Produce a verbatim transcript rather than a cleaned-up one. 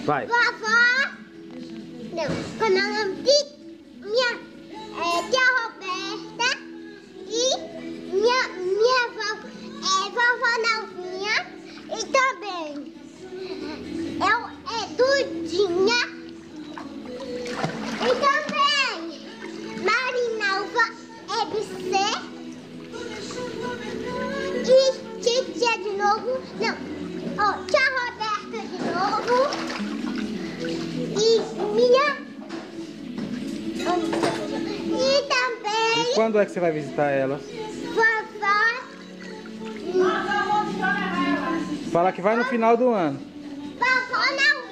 Vai. Vovó. Não, com meu nome de minha é, tia Roberta e minha, minha vovó, é, vovó Nalvinha e também eu é Dudinha e também Marinalva é B C e Titia de novo, não, ó, tia Roberta de novo e minha e também E quando é que você vai visitar elas? vovó Fala que vai no final do ano. vovó não